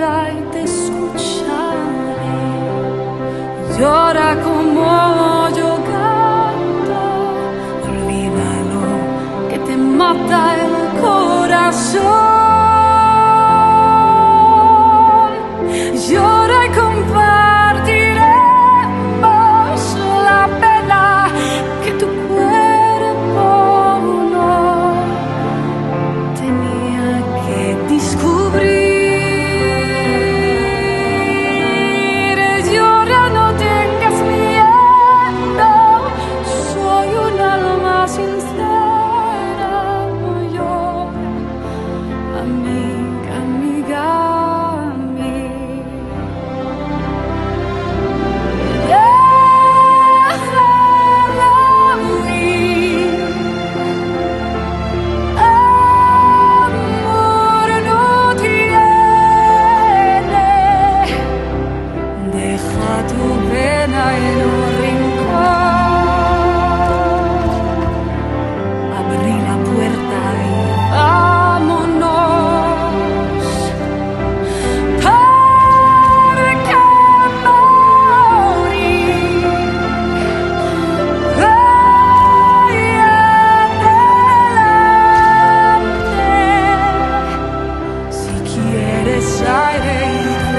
llora y te escucharé. Llora como yo canto, olvídalo que te mata el corazón. Llora y compartiremos la pena que tu cuerpo no tenía que descubrir. Llora, no tengas miedo, soy un alma sincera. No llora, amiga, amiga mía. Déjala huir. Amor no tiene. Deja tu pena en un rincón. Abrí la puerta y vámonos. ¿Para qué morir? Vaya adelante. Si quieres aire y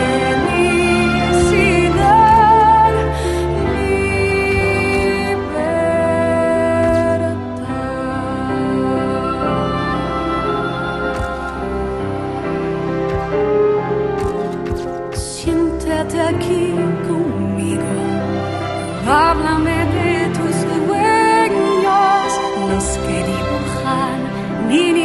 felicidad, libertad. Siéntate aquí conmigo, háblame de tus sueños, los que dibujan niños.